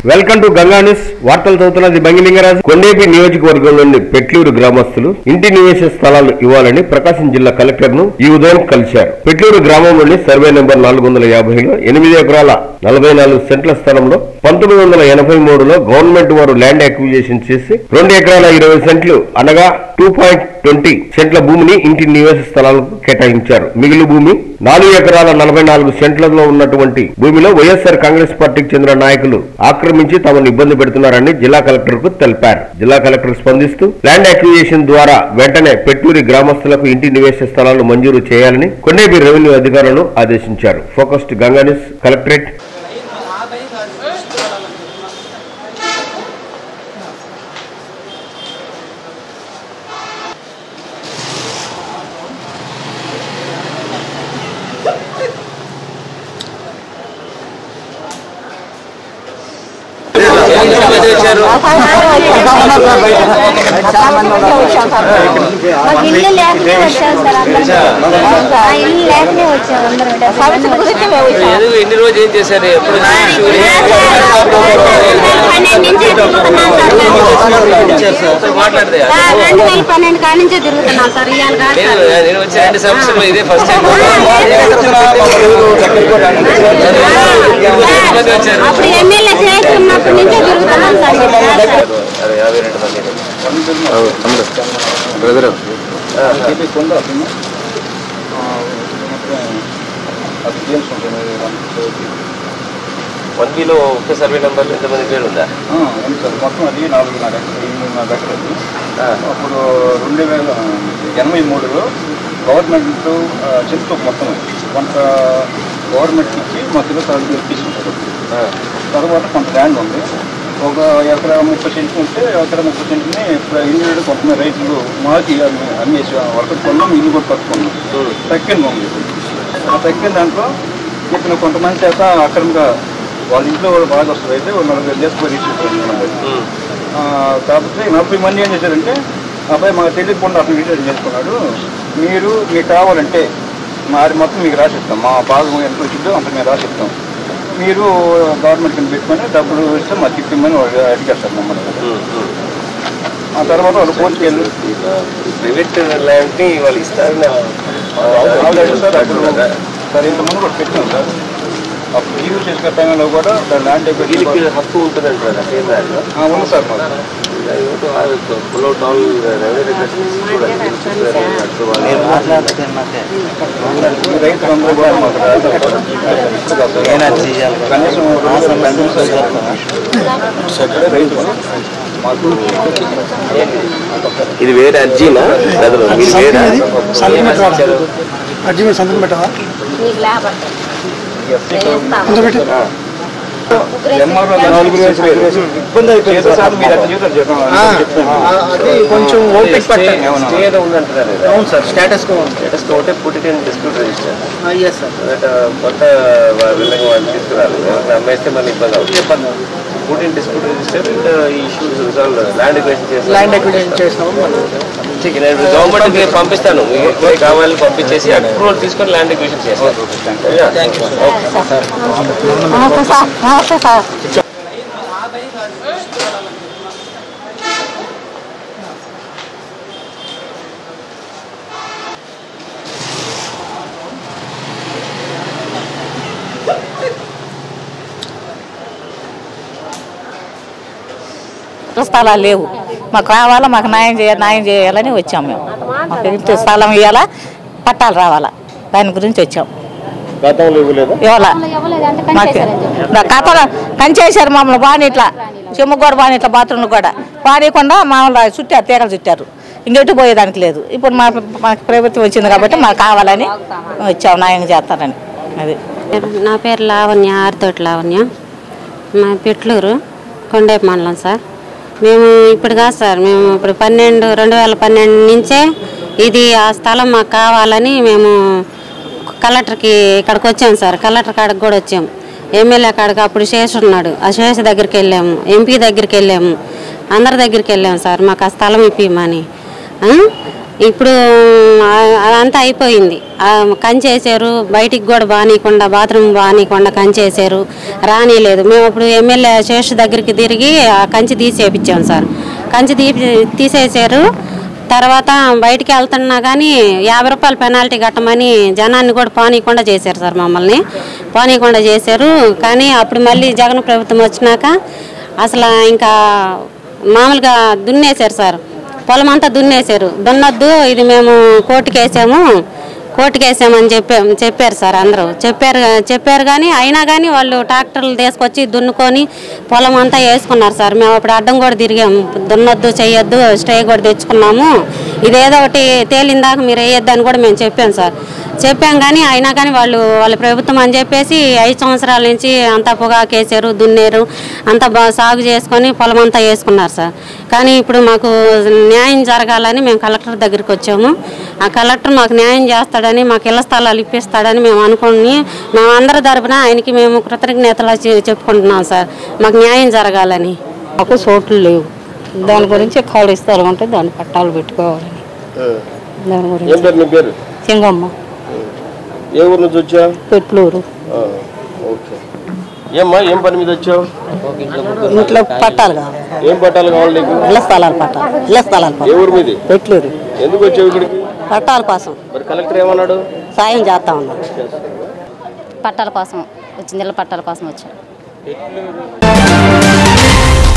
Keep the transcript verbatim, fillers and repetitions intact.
Welcome to Ganga news. వార్తలు చదువుతున్నది బంగిలింగరాజు. కొండేపి నియోజకవర్గంలోని పెట్లూరు గ్రామస్తులు ఇంటి నివేశ స్థలాలు ఇవ్వాలని ప్రకాశం జిల్లా కలెక్టర్ ను ఈ ఉదయం కలిశారు. పెట్లూరు గ్రామంలోని సర్వే నెంబర్ నాలుగు వందల యాభైలో ఎనిమిది ఎకరాల నలభై నాలుగు సెంట్ల స్థలంలో పంతొమ్మిది వందల ఎనభై మూడులో గవర్నమెంట్ వారు ల్యాండ్ అక్విజిషన్ చేసి రెండు ఎకరాల ఇరవై సెంట్లు అనగా టూ పాయింట్ ట్వంటీ సెంట్ల భూమిని ఇంటి నివేశ స్థలాలకు కేటాయించారు. మిగిలిన భూమి నాలుగు ఎకరాల నలభై నాలుగు సెంట్లలో ఉన్నటువంటి భూమిలో వైఎస్ఆర్ కాంగ్రెస్ పార్టీకి చెందిన నాయకులు ఆక్రమించి తమను ఇబ్బంది పెడుతున్నారని జిల్లా కలెక్టర్ కు తెలిపారు. జిల్లా కలెక్టర్ స్పందిస్తూ ల్యాండ్ అక్విజిషన్ ద్వారా వెంటనే పెట్టూరి గ్రామస్తులకు ఇంటి నివేశ స్థలాలు మంజూరు చేయాలని కొండేపి రెవెన్యూ అధికారులను ఆదేశించారు. Focused Ganga news, collectorate. ఇల్లు లేకనే వచ్చాను సార్. ఇల్లు లేకనే వచ్చాను. ఎన్ని రోజు ఏం చేశారు? మాట్లాడితే రెండు వేల పన్నెండు కాడి నుంచే తిరుగుతున్నాను సార్. నేను వచ్చే రెండు సంవత్సరంలో ఇదే ఫస్ట్ టైం. అప్పుడు ఎమ్మెల్యే చేస్తున్నప్పటి నుంచే తిరుగుతున్నాను సార్. యాభై రెండు మంది వన్ బిలో ఒకే సర్వే నెంబర్లో ఎంతమంది పేరు ఉందా? మొత్తం అది నాలుగు ఎకరాలు. అప్పుడు రెండు వేల ఎనభై మూడులో గవర్నమెంట్ చెప్తూ మొత్తం కొంత గవర్నమెంట్ ఇచ్చి మా తిరుగుతారు తీసుకుంటారు. తర్వాత కొంత ల్యాండ్ ఉంది, ఒక ఎకరా ముప్పై సెంట్లు ఉంటే ఎకరా ముప్పై సెంట్ని ఇండివిజువల్ కొంతమంది రైతులు మాకి అమ్మేసి వర్కర్ కొన్నాం, ఇల్లు కూడా కట్టుకున్నాం. తక్కింది ఉంది. ఆ తక్కిన దాంట్లో ఇక్కడ కొంతమంది చేత అక్రమంగా వాళ్ళ ఇంట్లో కూడా బాగా వస్తుంది. అయితే నలభై దేశపోయి రిజిస్ట్రేషన్ కాకపోతే నలభై మంది ఏం చేశారంటే అబ్బాయి మాకు తెలియకుండా అతను రిజిస్ట్రేషన్ చేసుకున్నాడు, మీరు మీకు కావాలంటే మాది మొత్తం మీకు రాసిస్తాం, మా భాగం ఎంత వచ్చిందో అంత మేము రాసిస్తాం, మీరు గవర్నమెంట్ కింద పెట్టుకొని డబ్బులు ఇస్తే మాకు తిప్పమని వాళ్ళు అడిగేస్తారు మమ్మల్ని. ఆ తర్వాత వాళ్ళు కోర్టుకి వెళ్ళి ప్రైవేట్ ల్యాండ్ని వాళ్ళు ఇస్తారని సార్ అప్పుడు సార్ ఇంతకుముందు కూడా పెట్టాం సార్. అప్పుడు యూజ్ చేసుకునే టైంలో కూడా ల్యాండ్ వీళ్ళకి హక్కు ఉంటుందంటారా? ఉంది సార్ మాకు. రైతులందరూ కూడా మాకు కనీసం రైతు మాకు ఇది వేరే అర్జీనా? అర్జీ మీద సంతకం పెట్టవా? ఇబ్బంది అయిపోయింది సార్. కొంచెం ఓపిక పట్టాలి. అవును సార్, స్టేటస్ స్టేటస్ ఒకటే పుట్టి డిస్ప్యూట్ రిజిస్టర్ కొత్త విధంగా వాళ్ళు తీసుకురాలి. అమ్మేస్తే మళ్ళీ ఇబ్బంది అవుతుంది. పుట్టి డిస్ప్యూట్ రిజిస్టర్ ఈ ఇష్యూస్ రిజాల్వ్ ల్యాండ్ ఎక్విజిషన్ చేస్తాం. ల్యాండ్ ఎక్విజిషన్ చేసినాము. నేను గవర్నమెంట్కి పంపిస్తాను, మీకు కావాలని పంపించేసి అప్రూవల్ తీసుకొని ల్యాండ్ ఎక్విజిషన్ చేస్తాను. స్థలాలు లేవు, మాకు కావాలా, మాకు న్యాయం చేయాలి న్యాయం చేయాలని వచ్చాం. మేము మాకు ఇంటి స్థలం ఇవ్వాలా, పట్టాలు రావాలా, దాని గురించి వచ్చాం. ఇవ్వాలా మాకు ఖాతాలో కంచేసారు మమ్మల్ని. బాగా ఇట్లా చెమ్ము కూడా బాగా ఇట్లా బాత్రూమ్లు కూడా పానీయకుండా మామూలు చుట్టారు, తీగలు చుట్టారు. ఇంకెటు పోయేదానికి లేదు. ఇప్పుడు మా మాకు ప్రభుత్వం వచ్చింది కాబట్టి మాకు కావాలని వచ్చాం, న్యాయం చేస్తారని. అది నా పేరు లావణ్య, ఆరితోటి లావణ్య, మా పెట్లూరు కొండేపి మండలం సార్. మేము ఇప్పుడు కాదు సార్, మేము ఇప్పుడు పన్నెండు రెండు వేల పన్నెండు నుంచే ఇది ఆ స్థలం మాకు కావాలని మేము కలెక్టర్కి ఇక్కడికి వచ్చాము సార్. కలెక్టర్ కాడికి కూడా వచ్చాము, ఎమ్మెల్యే కాడికి అప్పుడు శేషు ఉన్నాడు, ఆ శేషు దగ్గరికి వెళ్ళాము, ఎంపీ దగ్గరికి వెళ్ళాము, అందరి దగ్గరికి వెళ్ళాము సార్ మాకు ఆ స్థలం ఇప్పిమని. ఇప్పుడు అదంతా అయిపోయింది. కంచేసారు, బయటికి కూడా బానీయకుండా, బాత్రూమ్ బానీయకుండా కంచేసారు, రానిలేదు. మేము అప్పుడు ఎమ్మెల్యే శేష్ దగ్గరికి తిరిగి ఆ కంచి తీసేపించాం సార్. కంచి తీ తీసేసారు తర్వాత బయటికి వెళ్తున్నా కానీ యాభై రూపాయలు పెనాల్టీ కట్టమని జనాన్ని కూడా పానీయకుండా చేశారు సార్. మమ్మల్ని పానీయకుండా చేశారు. కానీ అప్పుడు మళ్ళీ జగన్ ప్రభుత్వం వచ్చినాక అసలు ఇంకా మామూలుగా దున్నేశారు సార్. పొలం అంతా దున్నేశారు. దున్నొద్దు, ఇది మేము కోర్టుకు వేసాము కోర్టుకు వేసామని చెప్పా చెప్పారు సార్. అందరూ చెప్పారు చెప్పారు కానీ అయినా కానీ వాళ్ళు ట్రాక్టర్లు తీసుకొచ్చి దున్నుకొని పొలం అంతా వేసుకున్నారు సార్. మేము అప్పుడు అడ్డం కూడా తిరిగాము, దున్నొద్దు చేయొద్దు, స్టే కూడా తెచ్చుకున్నాము, ఇదేదో ఒకటి తేలిందాక మీరు వేయొద్దు అని కూడా మేము చెప్పాం సార్. చెప్పాం కానీ అయినా కానీ వాళ్ళు వాళ్ళ ప్రభుత్వం అని చెప్పేసి ఐదు సంవత్సరాల నుంచి అంతా పొగాకేసారు, దున్నేరు, అంతా బాగా సాగు చేసుకొని పొలం అంతా వేసుకున్నారు సార్. కానీ ఇప్పుడు మాకు న్యాయం జరగాలని మేము కలెక్టర్ దగ్గరికి వచ్చాము. ఆ కలెక్టర్ మాకు న్యాయం చేస్తాడని, మాకు ఇళ్ల స్థలాలు ఇప్పిస్తాడని మేము అనుకుని మేము అందరి తరపున ఆయనకి మేము కృతజ్ఞతలు చెప్పుకుంటున్నాం సార్. మాకు న్యాయం జరగాలని. మాకు చోట్లు లేవు, దాని గురించి ఖాళీ స్థలం ఉంటే దాన్ని పట్టాలు పెట్టుకోవాలని. దాని గురించి సింగమ్మ, ఏ ఊరు నుంచి వచ్చా? పెట్లూరు. ఓకే. ఏమ్మా, ఏం పని మీద వచ్చావు? ఇంట్లో పట్టాలు కావాలి. ఏం పట్టాలు కావాలి నీకు? ఇళ్ల స్థలాలు పట్టాలి. ఇళ్ల స్థలాలు ఏ ఊరు మీది? పెట్లూరు. ఎందుకు వచ్చావు ఇక్కడికి? పట్టాల కోసం. మరి కలెక్టర్ ఏమన్నాడు? సాయం చేస్తా ఉన్నాడు. పట్టాల కోసం వచ్చింది, ఇళ్ళ పట్టాల కోసం వచ్చాను.